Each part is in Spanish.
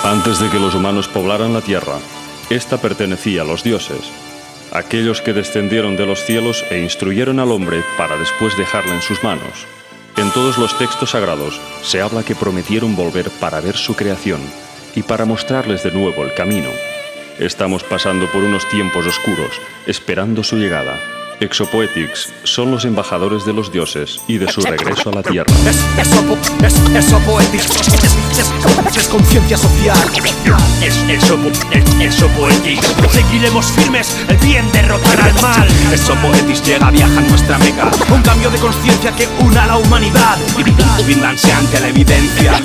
Antes de que los humanos poblaran la tierra, esta pertenecía a los dioses, aquellos que descendieron de los cielos e instruyeron al hombre para después dejarla en sus manos. En todos los textos sagrados se habla que prometieron volver para ver su creación y para mostrarles de nuevo el camino. Estamos pasando por unos tiempos oscuros, esperando su llegada. Exopoetics son los embajadores de los dioses y de su regreso a la tierra. Exopoetics es conciencia social. Exopoetics. Seguiremos firmes, el bien derrotará al mal. Exopoetics llega, viaja a nuestra meca. Un cambio de conciencia que una a la humanidad. Ríndanse ante la evidencia.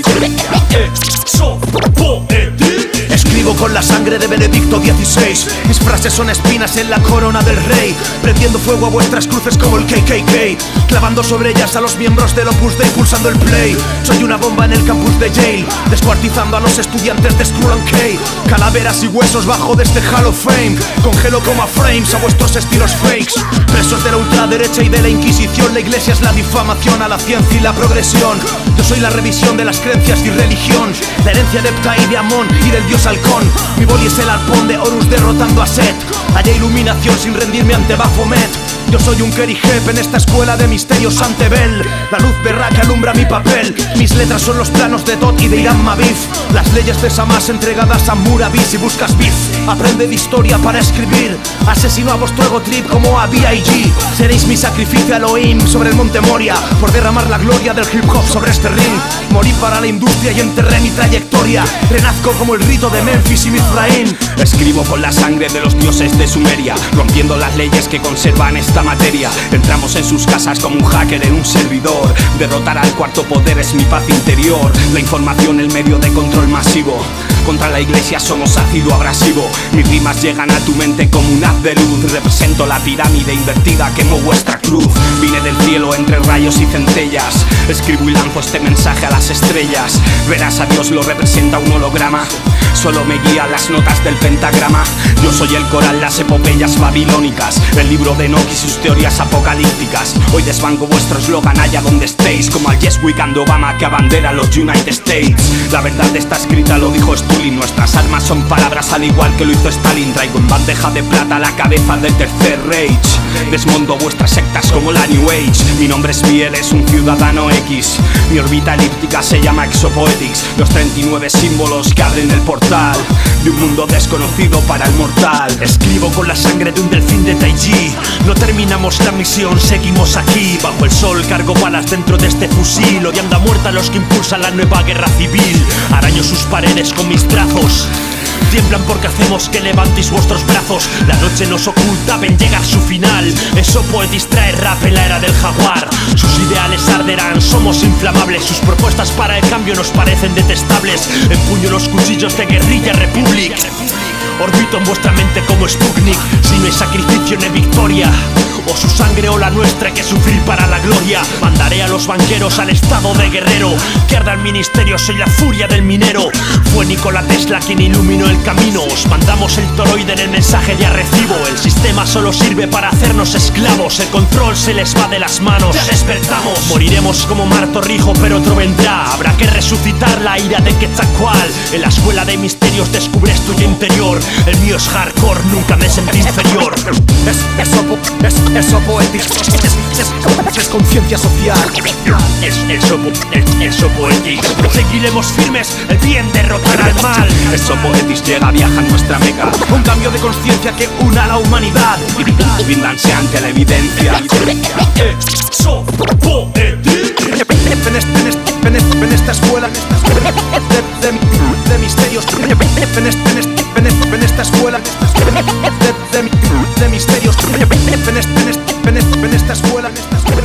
Exopoetics. Escribo con la sangre de Benedicto XVI. Mis frases son espinas en la corona del rey, prendiendo fuego a vuestras cruces como el KKK, clavando sobre ellas a los miembros del Opus Dei, pulsando el play. Soy una bomba en el campus de Yale, descuartizando a los estudiantes de Skull and Kay. Calaveras y huesos bajo de este Hall of Fame. Congelo como a frames a vuestros estilos fakes. Presos de la ultraderecha y de la Inquisición, la iglesia es la difamación a la ciencia y la progresión. Yo soy la revisión de las creencias y religión, la herencia de Ptah y de Amón y del dios halcón. Mi boli es el arpón de Horus derrotando a Set. Haya iluminación sin rendirme ante Baphomet. Yo soy un Kerry Hep en esta escuela de misterios ante Bell. La luz verá que alumbra mi papel. Mis letras son los planos de Dot y de Iram Mabif. Las leyes de Samas entregadas a Murabi. Si buscas beef, aprende de historia para escribir. Asesino a vuestro ego trip como a B.I.G. Seréis mi sacrificio a Elohim sobre el monte Moria, por derramar la gloria del hip hop sobre este ring. Morí para la industria y enterré mi trayectoria. Renazco como el rito de Memphis y Mizraim. Escribo con la sangre de los dioses de Sumeria, rompiendo las leyes que conservan esta materia. Entramos en sus casas como un hacker en un servidor. Derrotar al cuarto poder es mi paz interior. La información, el medio de control masivo. Contra la iglesia somos ácido abrasivo. Mis rimas llegan a tu mente como un haz de luz. Represento la pirámide invertida, quemo vuestra cruz. Vine del cielo entre rayos y centellas. Escribo y lanzo este mensaje a las estrellas. Verás a Dios, lo representa un holograma. Solo me guían las notas del pentagrama. Yo soy el Corán, las epopeyas babilónicas, el libro de Enoch y sus teorías apocalípticas. Hoy desbanco vuestro eslogan allá donde estéis, como al Yes We Can de Obama que abandera los United States. La verdad está escrita, lo dijo Stalin. Nuestras armas son palabras al igual que lo hizo Stalin. Traigo en bandeja de plata la cabeza del Tercer Reich. Desmonto vuestras sectas como la New Age. Mi nombre es Biel, es un ciudadano X. Mi órbita elíptica se llama Exopoetics. Los 39 símbolos que abren el portal de un mundo desconocido para el mortal. Escribo con la sangre de un delfín de Taiji. No terminamos la misión, seguimos aquí. Bajo el sol cargo balas dentro de este fusil, odiando a muerte a los que impulsan la nueva guerra civil. Araño sus paredes con mis brazos. Tiemblan porque hacemos que levantéis vuestros brazos. La noche nos oculta, ven llegar su final. Exopoetics trae rap en la era del jaguar. Sus ideales arderán, somos inflamables. Sus propuestas para el cambio nos parecen detestables. Empuño los cuchillos de Guerrilla Republic. Orbito en vuestra mente como Sputnik. Si no hay sacrificio no hay victoria. O su sangre o la nuestra, hay que sufrir para la gloria. Mandaré a los banqueros al estado de guerrero. Que arda el ministerio, soy la furia del minero. Fue Nikola Tesla quien iluminó el camino. Os mandamos el toroide en el mensaje de arrecibo. El sistema solo sirve para hacernos esclavos. El control se les va de las manos. Ya despertamos. Moriremos como Mar Torrijos, pero otro vendrá. Habrá que resucitar la ira de Quetzalcóatl. En la escuela de misterios descubres tu yo interior. El mío es hardcore, nunca me sentí inferior. Exopoetics es conciencia social. Exopoetics. Seguiremos firmes, el bien derrotará al mal. Exopoetics llega, viaja a nuestra meca. Un cambio de conciencia que una a la humanidad. Ríndanse ante la evidencia. Exopoetics. En esta escuela de misterios. En esta escuela de misterios. En esta escuela